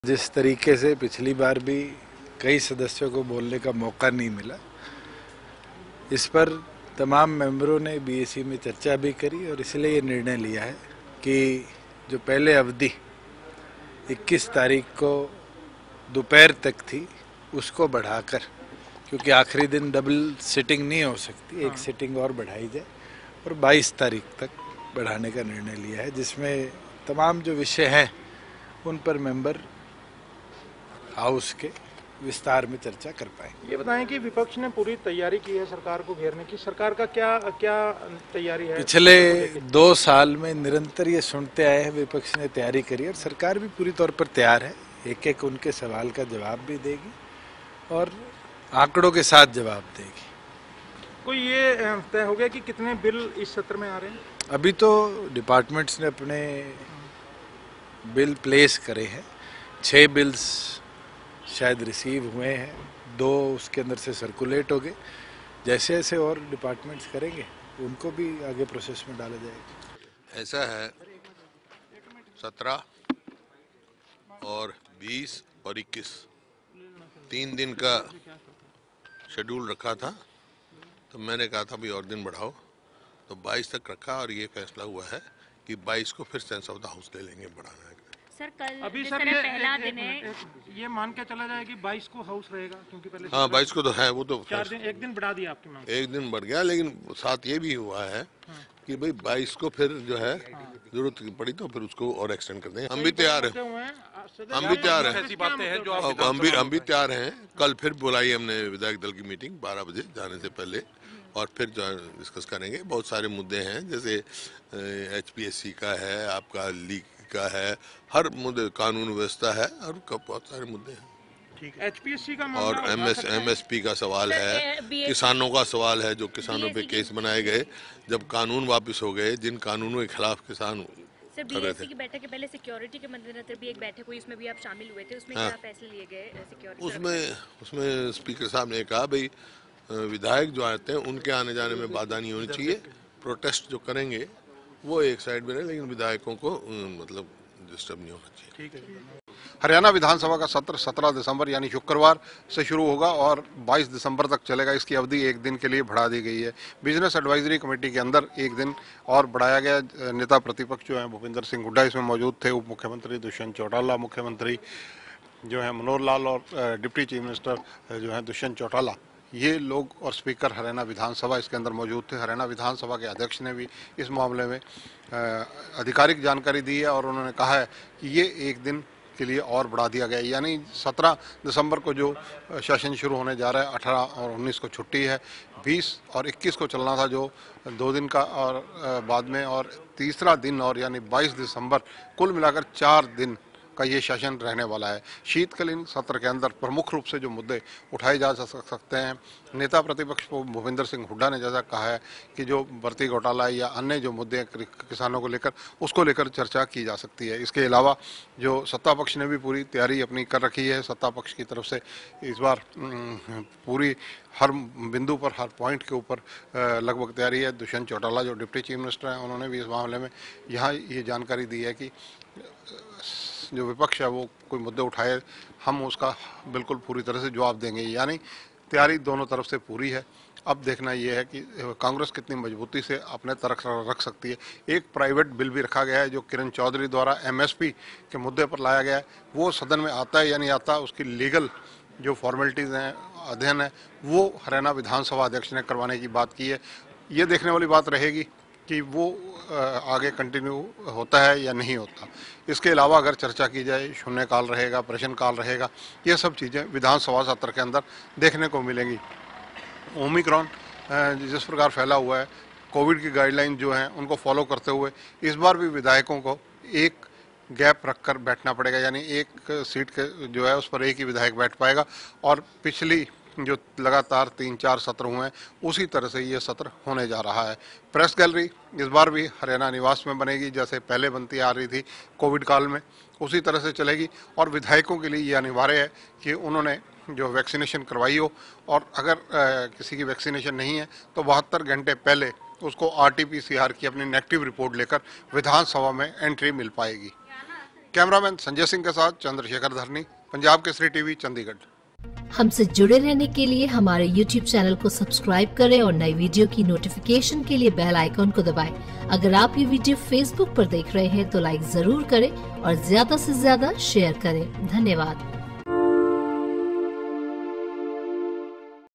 जिस तरीके से पिछली बार भी कई सदस्यों को बोलने का मौका नहीं मिला, इस पर तमाम मेंबरों ने बीएसी में चर्चा भी करी और इसलिए ये निर्णय लिया है कि जो पहले अवधि 21 तारीख को दोपहर तक थी उसको बढ़ाकर, क्योंकि आखिरी दिन डबल सिटिंग नहीं हो सकती, एक सिटिंग और बढ़ाई जाए और 22 तारीख तक बढ़ाने का निर्णय लिया है, जिसमें तमाम जो विषय हैं उन पर मेंबर हाउस के विस्तार में चर्चा कर पाएंगे। ये बताएं कि विपक्ष ने पूरी तैयारी की है सरकार को घेरने की, सरकार का क्या तैयारी है? पिछले 2 साल में निरंतर ये सुनते आए हैं विपक्ष ने तैयारी करी और सरकार भी पूरी तौर पर तैयार है, एक एक उनके सवाल का जवाब भी देगी और आंकड़ों के साथ जवाब देगी। कोई ये तय हो गया कि कितने बिल इस सत्र में आ रहे हैं? अभी तो डिपार्टमेंट्स ने अपने बिल प्लेस करे हैं, 6 बिल्स शायद रिसीव हुए हैं, 2 उसके अंदर से सर्कुलेट हो गए। जैसे जैसे और डिपार्टमेंट्स करेंगे उनको भी आगे प्रोसेस में डाला जाएगा। ऐसा है 17 और 20 और 21 3 दिन का शेड्यूल रखा था, तो मैंने कहा था भी और दिन बढ़ाओ, तो 22 तक रखा और ये फैसला हुआ है कि 22 को फिर सेंस ऑफ द हाउस ले लेंगे, बढ़ाना है। सर कल अभी सर पहला दिन है, ये मान के चला जाए कि 22 को हाउस रहेगा, क्योंकि पहले 22 को तो है, वो तो 4 दिन, एक दिन बढ़ा दिया आपकी मांग, एक दिन बढ़ गया, लेकिन साथ ये भी हुआ है कि भाई 22 को फिर जो है जरूरत पड़ी तो फिर उसको और एक्सटेंड कर देंगे। हम भी तैयार हैं, हम भी तैयार हैं, हम भी तैयार हैं। कल फिर बुलाई हमने विधायक दल की मीटिंग 12 बजे जाने से पहले, और फिर जो है डिस्कस करेंगे। बहुत सारे मुद्दे हैं, जैसे HPSC का है, आपका लीग का है, हर मुद्दे, कानून व्यवस्था है, और बहुत सारे मुद्दे हैं। ठीक है। HPSC का और MSP का सवाल है, किसानों का सवाल है, जो किसानों पे केस बनाए गए, जब कानून वापस हो गए, जिन कानूनों के खिलाफ किसान सर बीएससी की बैठक के पहले सिक्योरिटी के मद्देनजर भी एक बैठक हुई, उसमें भी आप शामिल हुए थे, उसमें क्या फैसले लिए गए सिक्योरिटी? उसमें स्पीकर साहब ने कहा भाई विधायक जो आते हैं उनके आने जाने में बाधा नहीं होनी चाहिए, प्रोटेस्ट जो करेंगे वो एक साइड में रहे, लेकिन विधायकों को मतलब डिस्टर्ब नहीं होना चाहिए। ठीक है। हरियाणा विधानसभा का सत्र 17 दिसंबर यानी शुक्रवार से शुरू होगा और 22 दिसंबर तक चलेगा। इसकी अवधि एक दिन के लिए बढ़ा दी गई है। बिजनेस एडवाइजरी कमेटी के अंदर एक दिन और बढ़ाया गया। नेता प्रतिपक्ष जो हैं भूपेंद्र सिंह हुड्डा इसमें मौजूद थे, उप मुख्यमंत्री दुष्यंत चौटाला, मुख्यमंत्री जो है मनोहर लाल और डिप्टी चीफ मिनिस्टर जो है दुष्यंत चौटाला, ये लोग और स्पीकर हरियाणा विधानसभा इसके अंदर मौजूद थे। हरियाणा विधानसभा के अध्यक्ष ने भी इस मामले में आधिकारिक जानकारी दी है और उन्होंने कहा है कि ये एक दिन के लिए और बढ़ा दिया गया, यानी 17 दिसंबर को जो सेशन शुरू होने जा रहा है, 18 और 19 को छुट्टी है, 20 और 21 को चलना था जो 2 दिन का, और बाद में और तीसरा दिन और यानी 22 दिसंबर, कुल मिलाकर 4 दिन का ये सेशन रहने वाला है। शीतकालीन सत्र के अंदर प्रमुख रूप से जो मुद्दे उठाए जा सकते हैं, नेता प्रतिपक्ष भूपेंद्र सिंह हुड्डा ने जैसा कहा है कि जो भर्ती घोटाला या अन्य जो मुद्दे हैं किसानों को लेकर, उसको लेकर चर्चा की जा सकती है। इसके अलावा जो सत्ता पक्ष ने भी पूरी तैयारी अपनी कर रखी है। सत्ता पक्ष की तरफ से इस बार पूरी हर बिंदु पर, हर पॉइंट के ऊपर लगभग तैयारी है। दुष्यंत चौटाला जो डिप्टी चीफ मिनिस्टर हैं, उन्होंने भी इस मामले में यहाँ ये जानकारी दी है कि जो विपक्ष है वो कोई मुद्दे उठाए, हम उसका बिल्कुल पूरी तरह से जवाब देंगे, यानी तैयारी दोनों तरफ से पूरी है। अब देखना ये है कि कांग्रेस कितनी मजबूती से अपने तरफ रख सकती है। एक प्राइवेट बिल भी रखा गया है जो किरण चौधरी द्वारा MSP के मुद्दे पर लाया गया है, वो सदन में आता है या नहीं आता, उसकी लीगल जो फॉर्मेलिटीज़ हैं, अध्ययन है, वो हरियाणा विधानसभा अध्यक्ष ने करवाने की बात की है। ये देखने वाली बात रहेगी कि वो आगे कंटिन्यू होता है या नहीं होता। इसके अलावा अगर चर्चा की जाए, शून्यकाल रहेगा, प्रश्नकाल रहेगा, ये सब चीज़ें विधानसभा सत्र के अंदर देखने को मिलेंगी। ओमिक्रॉन जिस प्रकार फैला हुआ है, कोविड की गाइडलाइन जो हैं उनको फॉलो करते हुए इस बार भी विधायकों को एक गैप रखकर बैठना पड़ेगा, यानी एक सीट के जो है उस पर एक ही विधायक बैठ पाएगा, और पिछली जो लगातार 3-4 सत्र हुए हैं उसी तरह से ये सत्र होने जा रहा है। प्रेस गैलरी इस बार भी हरियाणा निवास में बनेगी, जैसे पहले बनती आ रही थी कोविड काल में, उसी तरह से चलेगी। और विधायकों के लिए ये अनिवार्य है कि उन्होंने जो वैक्सीनेशन करवाई हो, और अगर किसी की वैक्सीनेशन नहीं है तो 72 घंटे पहले उसको RT-PCR की अपनी नेगेटिव रिपोर्ट लेकर विधानसभा में एंट्री मिल पाएगी। कैमरामैन संजय सिंह के साथ चंद्रशेखर धरनी, पंजाब केसरी टीवी, चंडीगढ़। हमसे जुड़े रहने के लिए हमारे YouTube चैनल को सब्सक्राइब करें और नई वीडियो की नोटिफिकेशन के लिए बेल आइकॉन को दबाएं। अगर आप ये वीडियो Facebook पर देख रहे हैं तो लाइक जरूर करें और ज्यादा से ज्यादा शेयर करें। धन्यवाद।